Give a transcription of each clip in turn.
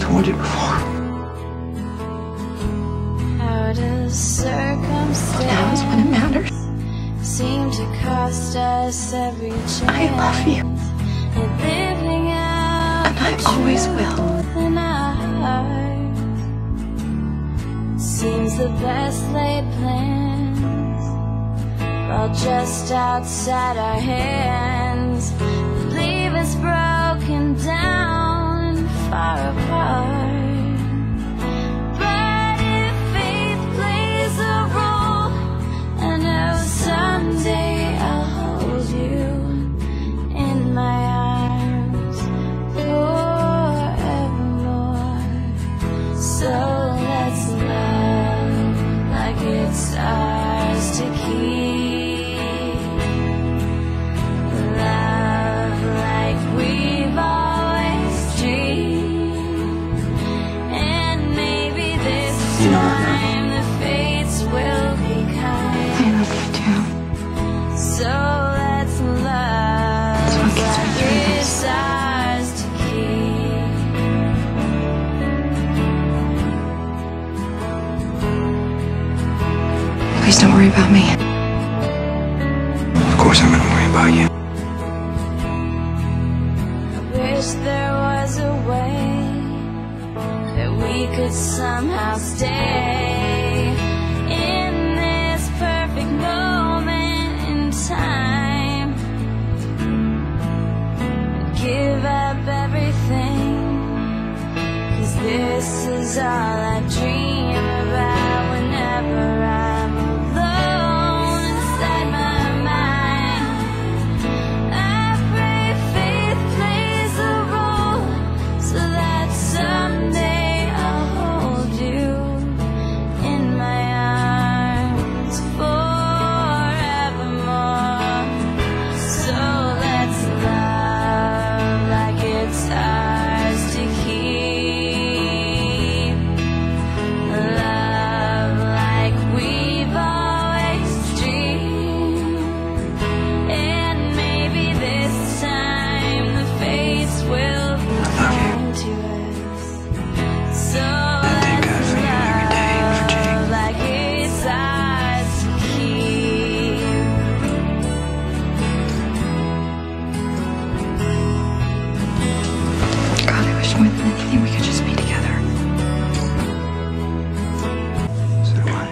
told you before. How does circumstance Now is when it matters. seem to cost us every chance? I love you. Living out And I always will. in our heart. Seems the best laid plans fall just outside our hands, leave us broken down and far apart. But if faith plays a role, I know someday I'll hold you in my arms forevermore. So let's love like it's ours to keep. Love like we've always dreamed. And maybe this time the fates will be kind. I love you too. So let's love That's what gets me like through this. it's ours to keep. Please don't worry about me. Of course I'm gonna worry about you. I wish there was a way that we could somehow stay in this perfect moment in time. Give up everything, 'cause this is all I dream about whenever I'm alone inside my mind. I pray faith plays a role, so that someday I'll hold you in my arms forevermore. So let's love like it's ours to keep. Love like we've always dreamed. And maybe this time the fates will be kind to us. So thank God let's for you every day and for Jake. love like it's ours to keep. God, I wish more than anything we could just be together. So do I.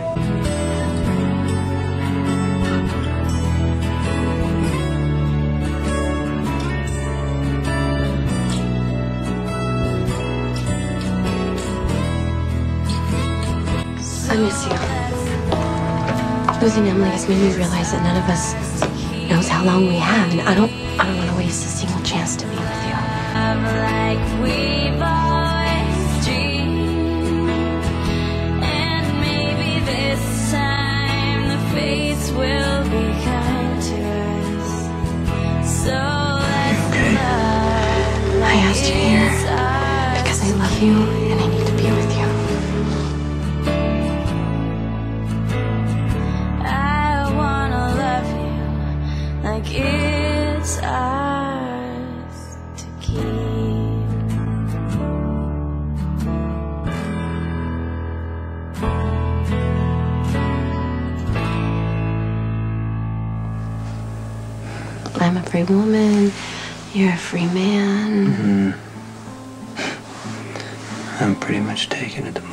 I miss you. Losing Emily has made me realize that none of us knows how long we have, and I don't want to waste a single chance to be with you. Love like we've always dreamed. And maybe this time the fates will be kind to us. So let's okay? love I asked you here it's ours. because I love you and I need to be with you. I wanna love you like it's ours to keep. I'm a free woman. You're a free man. I'm pretty much taken at the moment.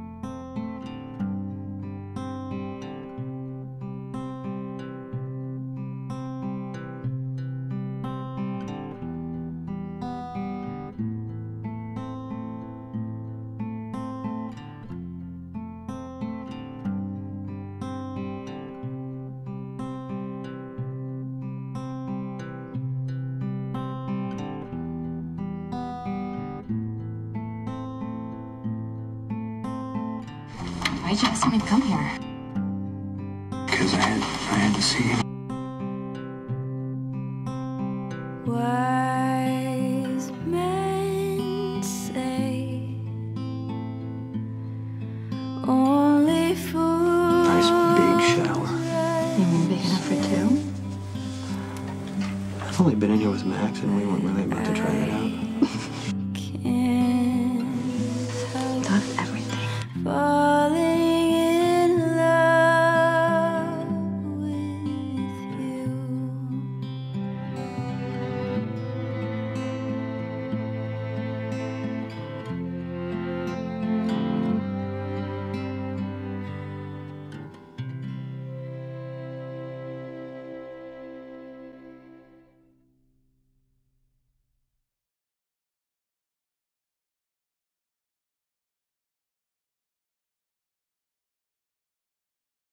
Why'd you ask me to come here? Because I had to see you. Wise men say only fools. Nice big shower. You mean big enough for two? I've only been in here with Max and we weren't really about to try that out.